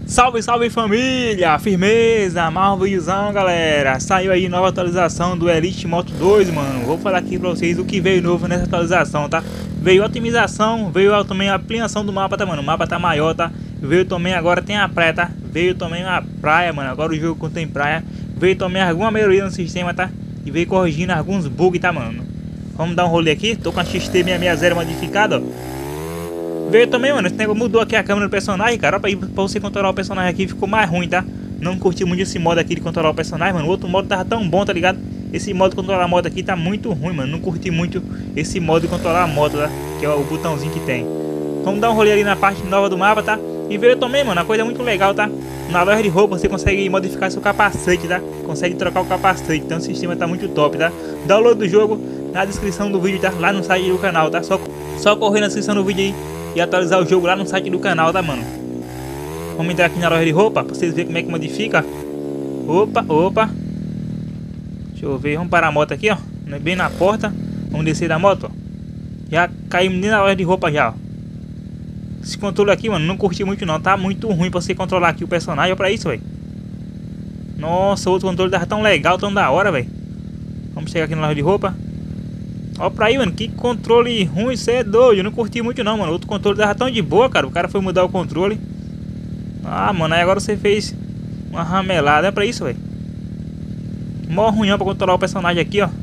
Salve, salve família! Firmeza! Mais um vídeozão, galera! Saiu aí nova atualização do Elite Moto 2, mano. Vou falar aqui pra vocês o que veio novo nessa atualização, tá? Veio otimização, veio também a ampliação do mapa, tá, mano? O mapa tá maior, tá? Veio também, agora tem a praia, tá? Veio também a praia, mano. Agora o jogo contém praia. Veio também alguma melhoria no sistema, tá? E veio corrigindo alguns bugs, tá, mano? Vamos dar um rolê aqui. Tô com a XT660 modificada, ó. Veio também, mano, esse negócio mudou aqui a câmera do personagem, cara. Pra você controlar o personagem aqui ficou mais ruim, tá? Não curti muito esse modo aqui de controlar o personagem, mano. O outro modo tava tão bom, tá ligado? Esse modo de controlar a moto aqui tá muito ruim, mano. Não curti muito esse modo de controlar a moto, tá? Que é o botãozinho que tem. Vamos dar um rolê ali na parte nova do mapa, tá? E veio também, mano, uma coisa muito legal, tá? Na loja de roupa você consegue modificar seu capacete, tá? Consegue trocar o capacete, então o sistema tá muito top, tá? Download do jogo na descrição do vídeo, tá? Lá no site do canal, tá? Só correr na descrição do vídeo aí e atualizar o jogo lá no site do canal, tá, mano? Vamos entrar aqui na loja de roupa pra vocês verem como é que modifica. Opa. Deixa eu ver, vamos parar a moto aqui, ó. Bem na porta. Vamos descer da moto, ó. Já caímos na loja de roupa já, ó. Esse controle aqui, mano, não curti muito não. Tá muito ruim pra você controlar aqui o personagem. Olha pra isso, velho. Nossa, o outro controle tava tão legal, tão da hora, velho. Vamos chegar aqui na loja de roupa. Olha pra aí, mano, que controle ruim, cê é doido. Eu não curti muito não, mano. O outro controle tava tão de boa, cara. O cara foi mudar o controle. Ah, mano, aí agora você fez uma ramelada. É pra isso, velho. Mó ruim pra controlar o personagem aqui, ó.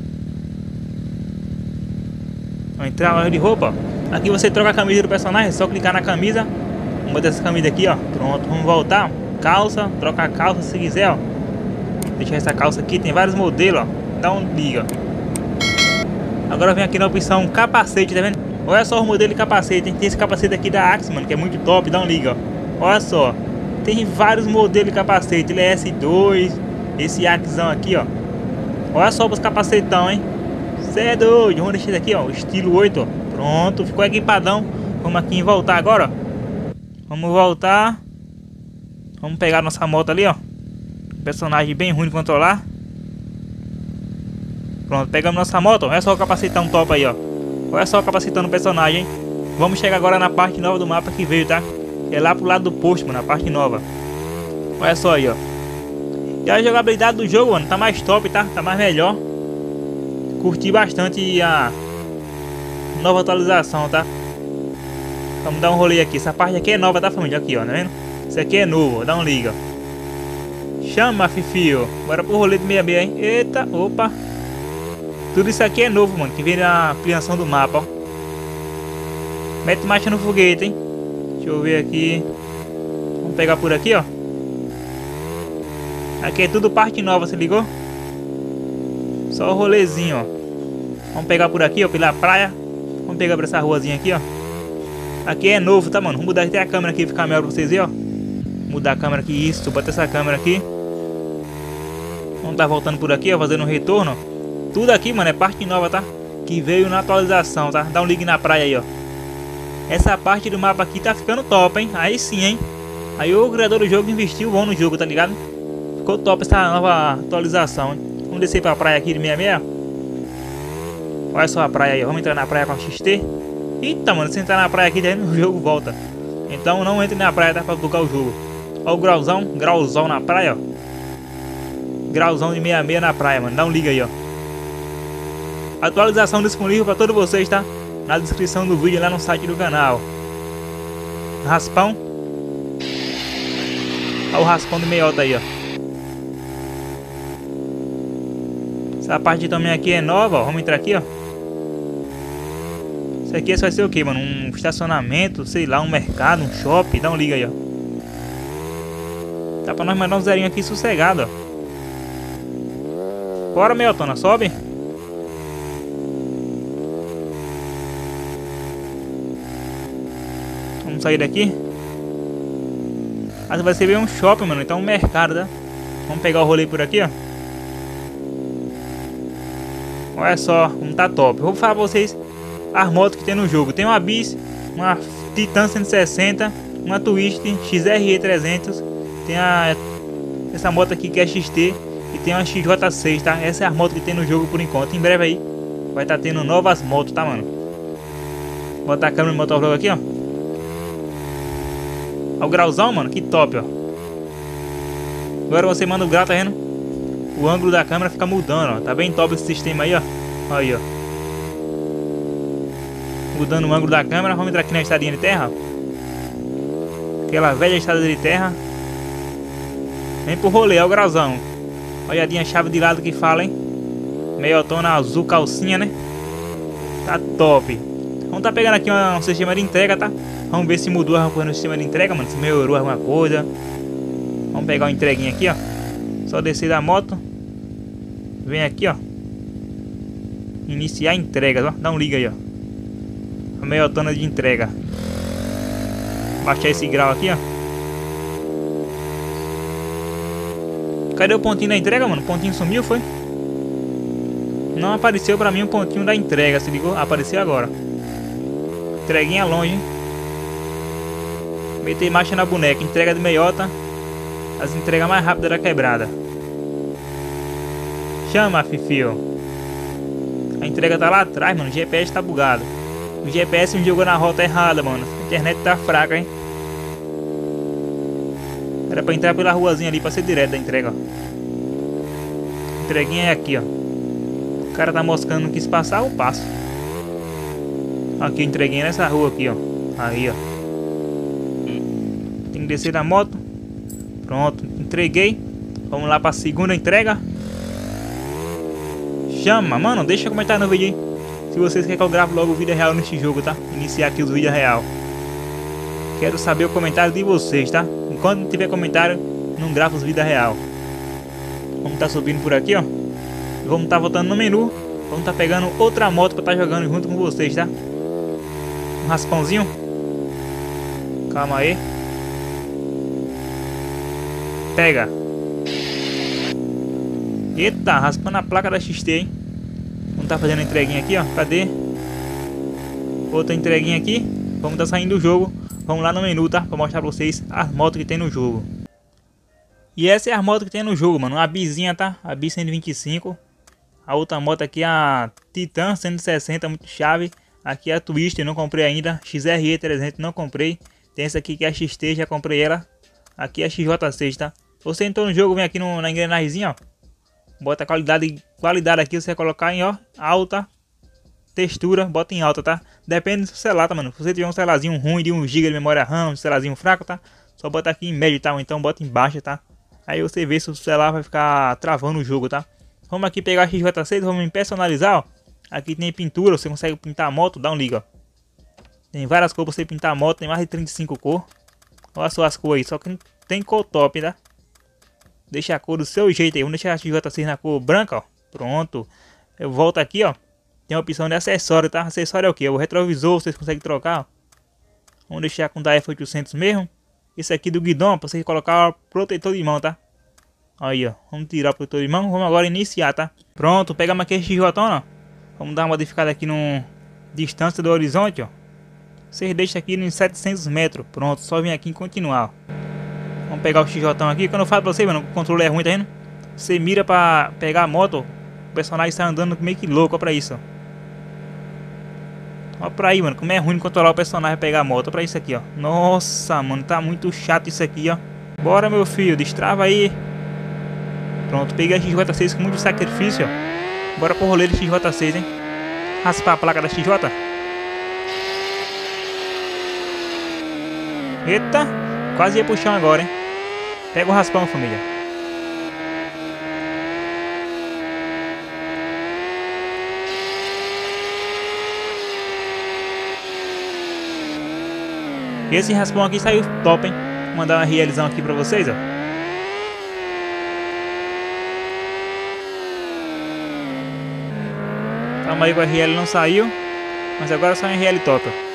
Vamos entrar na loja de roupa, ó. Aqui você troca a camisa do personagem, é só clicar na camisa. Uma dessas camisas aqui, ó. Pronto, vamos voltar. Calça, troca a calça se quiser, ó. Deixa essa calça aqui, tem vários modelos, ó. Dá um liga. Agora vem aqui na opção capacete, tá vendo? Olha só o modelo de capacete, hein? Tem esse capacete aqui da Axe, mano, que é muito top, dá um liga, ó. Olha só, tem vários modelos de capacete. Ele é S2, esse Axezão aqui, ó. Olha só os capacetão, hein? Cê é doido, vamos deixar aqui, ó, estilo 8, ó. Pronto, ficou equipadão. Vamos aqui em voltar agora, ó. Vamos voltar. Vamos pegar nossa moto ali, ó. Personagem bem ruim de controlar. Pronto, pegamos nossa moto. Olha só o capacetão top aí, ó. Olha só o capacetão do personagem, hein? Vamos chegar agora na parte nova do mapa que veio, tá? É lá pro lado do posto, mano, a parte nova. Olha só aí, ó. E a jogabilidade do jogo, mano, tá mais top, tá? Tá mais melhor. Curti bastante a nova atualização, tá? Vamos dar um rolê aqui. Essa parte aqui é nova, tá, família? Aqui, ó, tá vendo? Isso aqui é novo, dá um liga. Chama, fifio. Bora pro rolê do 66, hein? Eita, opa. Tudo isso aqui é novo, mano, que vem na ampliação do mapa, ó. Mete marcha no foguete, hein? Deixa eu ver aqui. Vamos pegar por aqui, ó. Aqui é tudo parte nova, se ligou? Só o rolezinho, ó. Vamos pegar por aqui, ó, pela praia. Vamos pegar por essa ruazinha aqui, ó. Aqui é novo, tá, mano? Vamos mudar até a câmera aqui, ficar melhor pra vocês verem, ó. Mudar a câmera aqui, isso, bota essa câmera aqui. Vamos tá voltando por aqui, ó, fazendo um retorno, ó. Tudo aqui, mano, é parte nova, tá? Que veio na atualização, tá? Dá um ligue na praia aí, ó. Essa parte do mapa aqui tá ficando top, hein? Aí sim, hein? Aí o criador do jogo investiu bom no jogo, tá ligado? Ficou top essa nova atualização, hein? Vamos descer pra praia aqui de 66. Olha só a praia aí, ó. Vamos entrar na praia com a XT. Eita, mano, se entrar na praia aqui, daí o jogo volta. Então não entre na praia, tá? Pra bugar o jogo. Olha o grauzão na praia, ó. Grauzão de 66 na praia, mano. Dá um liga aí, ó. Atualização disponível para todos vocês, tá? Na descrição do vídeo lá no site do canal. Raspão. Olha o raspão do meiota aí, ó. Essa parte também aqui é nova, ó. Vamos entrar aqui, ó. Isso aqui vai ser o que, mano? Um estacionamento, sei lá, um mercado, um shopping. Dá um liga aí, ó. Tá pra nós mandar um zerinho aqui sossegado, ó. Bora, meiotona, sobe. Vamos sair daqui. Mas vai ser bem um shopping, mano. Então um mercado, tá? Vamos pegar o rolê por aqui, ó. Olha só como tá top. Eu vou falar pra vocês as motos que tem no jogo. Tem uma Bis, uma Titan 160, uma Twist XRE 300. Tem essa moto aqui que é XT. E tem uma XJ6, tá? Essa é a moto que tem no jogo por enquanto. Em breve aí vai estar tendo novas motos, tá, mano? Vou botar a câmera do motovlog aqui, ó. Olha o grauzão, mano, que top, ó. Agora você manda o grau, tá vendo? O ângulo da câmera fica mudando, ó. Tá bem top esse sistema aí, ó. Aí, ó. Mudando o ângulo da câmera. Vamos entrar aqui na estradinha de terra. Aquela velha estrada de terra. Vem pro rolê, é o grauzão. Olhadinha a chave de lado que fala, hein? Meiotona azul calcinha, né? Tá top. Vamos tá pegando aqui um sistema de entrega, tá? Vamos ver se mudou alguma coisa no sistema de entrega, mano. Se melhorou alguma coisa. Vamos pegar uma entreguinha aqui, ó. Só descer da moto. Vem aqui, ó. Iniciar entregas, ó. Dá um liga aí, ó. A meiotona de entrega. Baixar esse grau aqui, ó. Cadê o pontinho da entrega, mano? O pontinho sumiu, foi? Não apareceu pra mim o pontinho da entrega, se ligou? Apareceu agora. Entreguinha longe, hein? Meter marcha na boneca. Entrega de meiota. As entregas mais rápidas da quebrada. Chama, fifio. A entrega tá lá atrás, mano. O GPS tá bugado. O GPS me jogou na rota errada, mano. A internet tá fraca, hein? Era pra entrar pela ruazinha ali, pra ser direto da entrega, ó. Entreguinha é aqui, ó. O cara tá moscando, não quis passar, eu passo. Aqui, entreguinha nessa rua aqui, ó. Aí, ó. Tem que descer da moto. Pronto, entreguei. Vamos lá pra segunda entrega. Chama, mano, deixa comentário no vídeo aí se vocês querem que eu grave logo o vídeo real neste jogo, tá? Iniciar aqui os vídeos real. Quero saber o comentário de vocês, tá? Enquanto não tiver comentário, não gravo os vídeos real. Vamos tá subindo por aqui, ó. Vamos tá voltando no menu. Vamos tá pegando outra moto pra tá jogando junto com vocês, tá? Um raspãozinho. Calma aí. Pega. Eita, raspando a placa da XT, hein? Vamos tá fazendo a entreguinha aqui, ó. Cadê? Outra entreguinha aqui. Vamos tá saindo do jogo. Vamos lá no menu, tá? Pra mostrar pra vocês as motos que tem no jogo. E essa é a moto que tem no jogo, mano. A Bizinha, tá? A Bi 125. A outra moto aqui é a Titan 160, muito chave. Aqui é a Twister, não comprei ainda. XRE 300, não comprei. Tem essa aqui que é a XT, já comprei ela. Aqui é a XJ6, tá? Você entrou no jogo, vem aqui na engrenagemzinha, ó. Bota a qualidade aqui, você vai colocar em, ó, alta. Textura, bota em alta, tá? Depende do seu celular, tá, mano? Se você tiver um celularzinho ruim de 1 GB de memória RAM, um celularzinho fraco, tá? Só bota aqui em médio, tá? Ou então bota em baixa, tá? Aí você vê se o celular vai ficar travando o jogo, tá? Vamos aqui pegar a XJ6, vamos em personalizar, ó. Aqui tem pintura, você consegue pintar a moto, dá um liga, ó. Tem várias cores pra você pintar a moto, tem mais de 35 cores. Olha só as cores aí, só que não tem cor top, tá? Deixa a cor do seu jeito aí, vamos deixar a XJ6 na cor branca, ó. Pronto. Eu volto aqui, ó. Tem a opção de acessório, tá? Acessório é o que? O retrovisor, vocês conseguem trocar, ó. Vamos deixar com da F800 mesmo. Esse aqui do guidão, pra você colocar o protetor de mão, tá? Aí, ó. Vamos tirar o protetor de mão. Vamos agora iniciar, tá? Pronto, pegamos aqui a XJ, ó. Vamos dar uma modificada aqui no distância do horizonte, ó. Vocês deixam aqui nos 700 metros. Pronto, só vir aqui e continuar, ó. Vamos pegar o XJ aqui. Quando eu falo pra você, mano, o controle é ruim, tá vendo? Você mira pra pegar a moto, o personagem está andando meio que louco, ó, pra isso, ó. Olha pra aí, mano, como é ruim controlar o personagem e pegar a moto. Olha pra isso aqui, ó. Nossa, mano, tá muito chato isso aqui, ó. Bora, meu filho, destrava aí. Pronto, peguei a XJ6 com muito sacrifício, ó. Bora pro rolê de XJ6, hein. Raspar a placa da XJ. Eita, quase ia pro chão agora, hein. Pega o raspão, família. Esse raspão aqui saiu top, hein. Vou mandar uma RLzão aqui pra vocês, ó. Calma aí que o RL não saiu. Mas agora só um RL top, ó.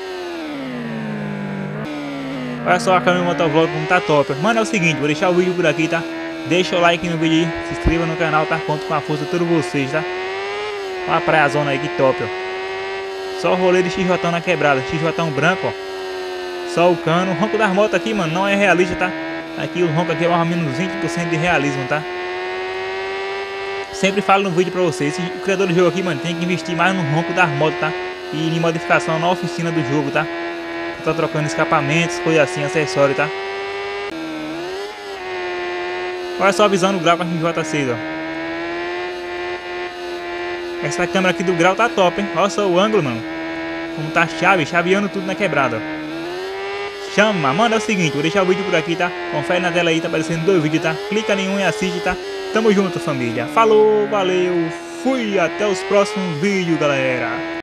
Olha só a câmera motovlog como tá top. Mano, é o seguinte, vou deixar o vídeo por aqui, tá? Deixa o like no vídeo aí, se inscreva no canal, tá? Conto com a força de todos vocês, tá? Olha a praiazona aí, que top, ó. Só o rolê de XJ na quebrada, XJ branco, ó. Só o cano. O ronco das motos aqui, mano, não é realista, tá? Aqui o ronco aqui é mais ou menos 20% de realismo, tá? Sempre falo no vídeo pra vocês, o criador do jogo aqui, mano, tem que investir mais no ronco das motos, tá? E em modificação na oficina do jogo, tá? Tá trocando escapamentos, coisa assim, acessório, tá? Olha só a visão do grau com a RJ6, ó. Essa câmera aqui do grau tá top, hein? Olha só o ângulo, mano. Como tá chaveando tudo na quebrada, ó. Chama, mano, é o seguinte, vou deixar o vídeo por aqui, tá? Confere na tela aí, tá aparecendo 2 vídeos, tá? Clica em um e assiste, tá? Tamo junto, família. Falou, valeu, fui, até os próximos vídeos, galera.